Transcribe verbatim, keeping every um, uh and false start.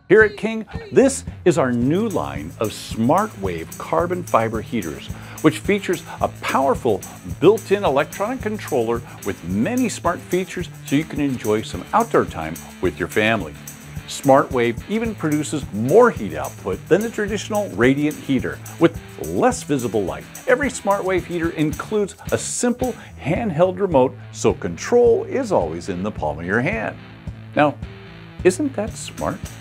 Here at King, this is our new line of SmartWave carbon fiber heaters, which features a powerful built-in electronic controller with many smart features so you can enjoy some outdoor time with your family. SmartWave even produces more heat output than the traditional radiant heater with less visible light. Every SmartWave heater includes a simple handheld remote, so control is always in the palm of your hand. Now, isn't that smart?